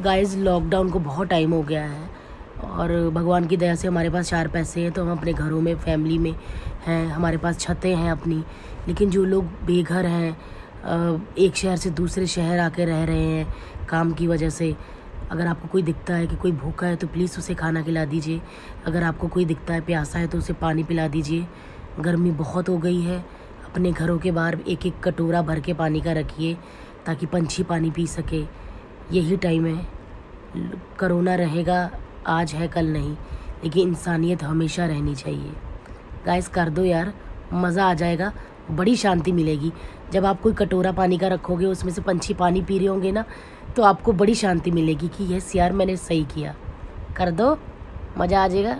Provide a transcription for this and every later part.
Guys lockdown को बहुत time हो गया है और भगवान की दया से हमारे पास 4 पैसे हैं तो हम अपने घरों में फैमिली में हैं, हमारे पास छतें हैं अपनी। लेकिन जो लोग बेघर हैं, एक शहर से दूसरे शहर आके रह रहे हैं काम की वजह से, अगर आपको कोई दिखता है कि कोई भूखा है तो प्लीज़ उसे खाना खिला दीजिए। अगर आपको कोई दिखता है प्यासा है तो उसे पानी पिला दीजिए। गर्मी बहुत हो गई है, अपने घरों के बाहर एक एक कटोरा भर के पानी का रखिए ताकि पंछी पानी पी सके। यही टाइम है। करोना रहेगा, आज है कल नहीं, लेकिन इंसानियत हमेशा रहनी चाहिए। गाइस कर दो यार, मज़ा आ जाएगा, बड़ी शांति मिलेगी। जब आप कोई कटोरा पानी का रखोगे, उसमें से पंछी पानी पी रहे होंगे ना, तो आपको बड़ी शांति मिलेगी कि यस यार मैंने सही किया। कर दो, मज़ा आ जाएगा।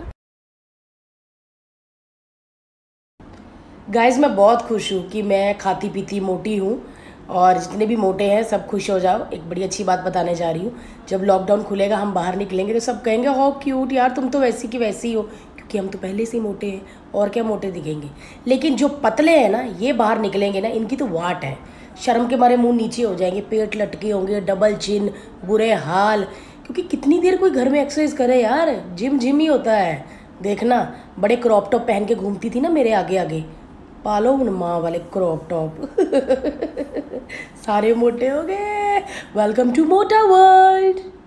गाइस मैं बहुत खुश हूँ कि मैं खाती पीती मोटी हूँ और जितने भी मोटे हैं सब खुश हो जाओ। एक बड़ी अच्छी बात बताने जा रही हूँ। जब लॉकडाउन खुलेगा, हम बाहर निकलेंगे तो सब कहेंगे हाउ क्यूट यार, तुम तो वैसी की वैसी हो, क्योंकि हम तो पहले से ही मोटे हैं और क्या मोटे दिखेंगे। लेकिन जो पतले हैं ना, ये बाहर निकलेंगे ना, इनकी तो वाट है। शर्म के मारे मुंह नीचे हो जाएंगे, पेट लटके होंगे, डबल चिन, बुरे हाल। क्योंकि कितनी देर कोई घर में एक्सरसाइज करे यार, जिम जिम ही होता है। देखना, बड़े क्रॉप टॉप पहन के घूमती थी ना मेरे आगे आगे, पालो उन माँ वाले क्रॉप टॉप। सारे मोटे हो गए। वेलकम टू मोटा वर्ल्ड।